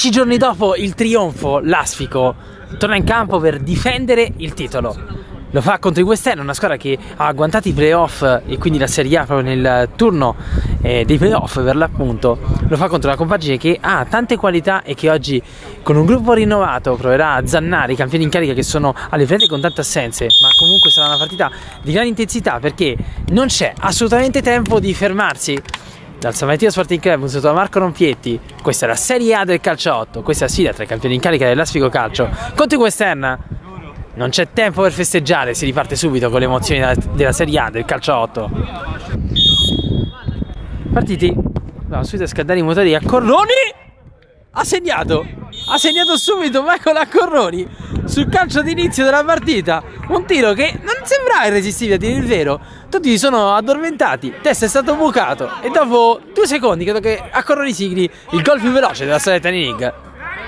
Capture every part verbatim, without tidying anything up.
Dieci giorni dopo il trionfo, l'Aspico torna in campo per difendere il titolo. Lo fa contro i West Ham, una squadra che ha agguantato i playoff e quindi la Serie A proprio nel turno eh, dei playoff per l'appunto. Lo fa contro una compagine che ha tante qualità e che oggi con un gruppo rinnovato proverà a zannare i campioni in carica che sono alle prese con tante assenze, ma comunque sarà una partita di grande intensità perché non c'è assolutamente tempo di fermarsi. Dal San Valentino Sporting Club, un saluto da Marco Rompietti. Questa è la Serie A del calcio a otto, questa è la sfida tra i campioni in carica dell'Aspico Calcio contro i West Ham. Non c'è tempo per festeggiare, si riparte subito con le emozioni della Serie A del calcio a otto. Partiti, andiamo subito a scaldare i motori a Corroni. Ha segnato, ha segnato subito Michael Accorroni sul calcio d'inizio della partita. Un tiro che non sembrava irresistibile a dire il vero. Tutti si sono addormentati, il test è stato bucato e dopo due secondi credo che Accorroni sigli il gol più veloce della storia della Tiny League.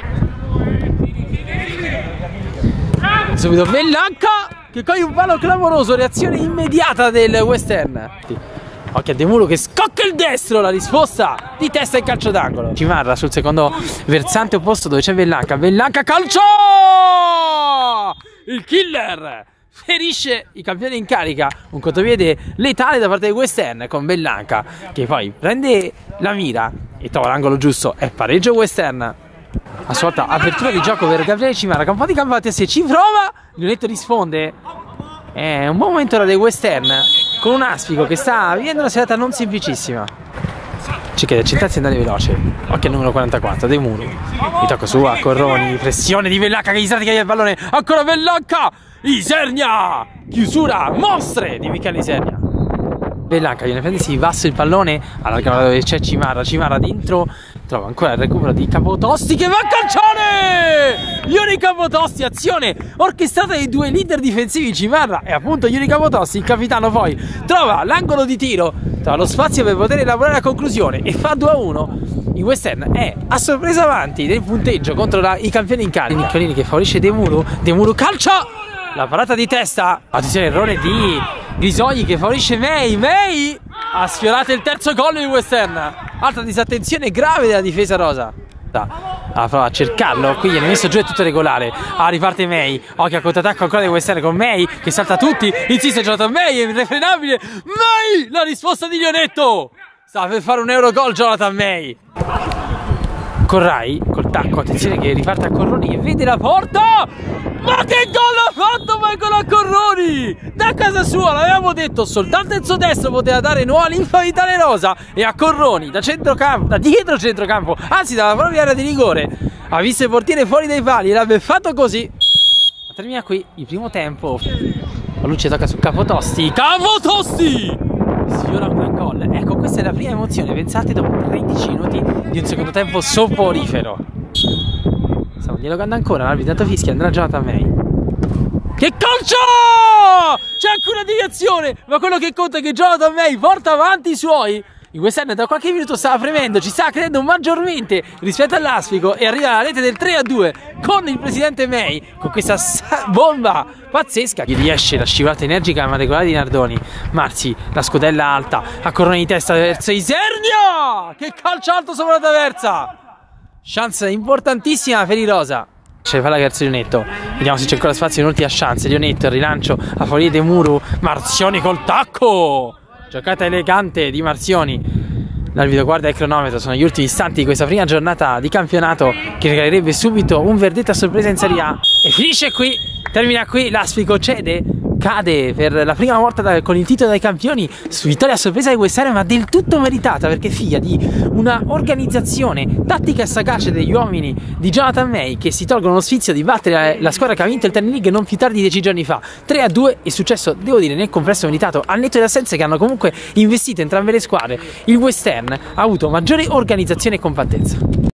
Subito Bellanca che coglie un palo clamoroso, reazione immediata del West Ham. Occhio a De Muro che scocca il destro, la risposta di testa in calcio d'angolo. Cimarra sul secondo versante opposto dove c'è Bellanca. Bellanca calcio! Il killer ferisce i campioni in carica. Un contropiede letale da parte di West Ham con Bellanca che poi prende la mira e trova l'angolo giusto. È pareggio West Ham. A sua volta apertura di gioco per Gabriele Cimarra che un po' di campo a te se ci prova. Lionetto risponde. È un buon momento ora dei West Ham con un Aspico che sta vivendo una serata non semplicissima. Ci chiede centrarsi e andare veloce. Occhio al numero quarantaquattro De Muro. Mi tocca su a Corroni. Pressione di Bellanca che gli strati il pallone. Ancora Bellanca. Isernia. Chiusura mostre di Michele Isernia. Bellanca viene a prendersi basso il pallone, allarga dove c'è Cimarra, Cimarra dentro, trova ancora il recupero di Capotosti che va a calciare! Ioni Capotosti, azione orchestrata dai due leader difensivi Cimarra e appunto Ioni Capotosti, il capitano poi trova l'angolo di tiro, trova lo spazio per poter elaborare la conclusione e fa due a uno. Il West Ham è a sorpresa avanti del punteggio contro la, i campioni in carica. Niccolini che favorisce De Muro, De Muro calcia! La parata di testa, attenzione errore di Grisogni che favorisce May, May ha sfiorato il terzo gol di West Ham. Altra disattenzione grave della difesa rosa. Ah, prova a cercarlo, qui viene messo giù, è tutto regolare. Ah, riparte May, occhio a contrattacco ancora di West Ham con May che salta tutti, insiste Jonathan May, è irrefrenabile. May, la risposta di Lionetto. Sta per fare un Eurogol Jonathan May. Corrai col tacco, attenzione che riparte a Corroni che vede la porta. Ma che gol ha fatto Michael Accorroni! Da casa sua, l'avevamo detto, soltanto il suo destro poteva dare nuova linfa vitale rosa. E Accorroni da centrocampo, da dietro centrocampo, anzi dalla propria area di rigore, ha visto il portiere fuori dai pali e l'ha fatto così. Ma termina qui il primo tempo. La luce tocca su Capotosti. Capotosti! Sfiora un gran gol. Ecco, questa è la prima emozione, pensate, dopo tredici minuti di un secondo tempo soporifero. Stiamo dialogando ancora, l'arbitro tanto fischia, andrà Jonathan May. Che calcio! C'è anche una deviazione, ma quello che conta è che Jonathan May porta avanti i suoi. Il West Ham da qualche minuto stava premendo, ci sta credendo maggiormente rispetto all'Aspico e arriva alla rete del tre a due con il presidente May, con questa bomba pazzesca. Gli riesce la scivolata energica ma regolare di Nardoni. Marzi, la scodella alta, a Corroni di testa verso Isernia! Che calcio alto sopra la traversa! Chance importantissima per i rosa. C'è palla verso Lionetto. Vediamo se c'è ancora spazio in un'ultima chance. Lionetto, il rilancio a favorire De Muro. Marzioni col tacco. Giocata elegante di Marzioni. L'arbitro guarda il cronometro. Sono gli ultimi istanti di questa prima giornata di campionato che regalerebbe subito un verdetto a sorpresa in Serie A. E finisce qui. Termina qui. L'Aspico cede. Cade per la prima volta da, con il titolo dei campioni su vittoria a sorpresa di West Ham, ma del tutto meritata perché figlia di una organizzazione tattica e sagace degli uomini di Jonathan May che si tolgono lo sfizio di battere la, la squadra che ha vinto il Tiny League non più tardi di dieci giorni fa. tre a due è successo, devo dire, nel complesso meritato, al netto delle assenze che hanno comunque investito entrambe le squadre. Il West Ham ha avuto maggiore organizzazione e compattezza.